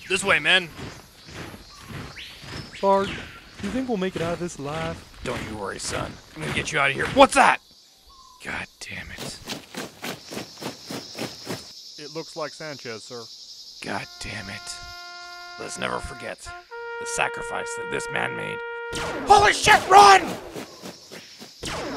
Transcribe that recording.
This way, men. Sarge, do you think we'll make it out of this alive? Don't you worry, son. I'm gonna get you out of here. What's that? God damn it. It looks like Sanchez, sir. God damn it. Let's never forget the sacrifice that this man made. Holy shit, run!